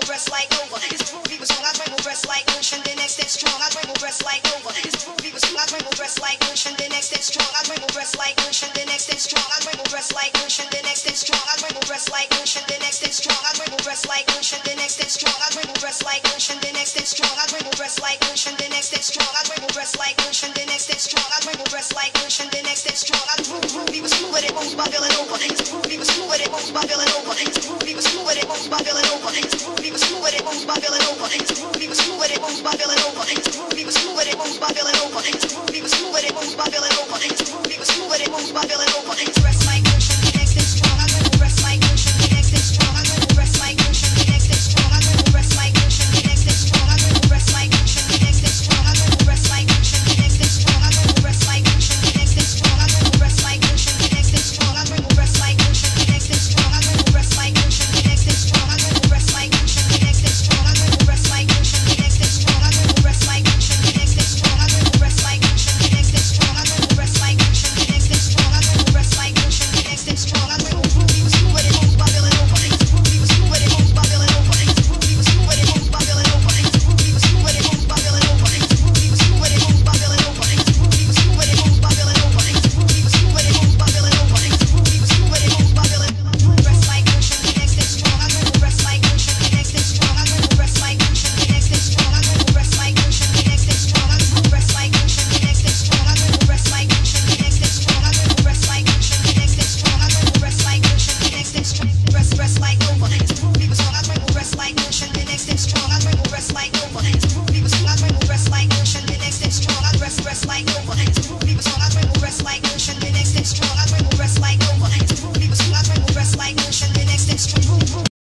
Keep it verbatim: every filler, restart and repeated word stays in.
breasts like over. His groovy was strong, I tremble breasts like ocean. Then next it's strong, I tremble breasts like over. His groovy was strong, I tremble breasts like ocean. Then next it's strong, I tremble breasts like ocean. Then next it's strong, I tremble breasts like ocean. Then next it's strong, I tremble breasts like ocean. Then next it's strong, I tremble breasts like ocean.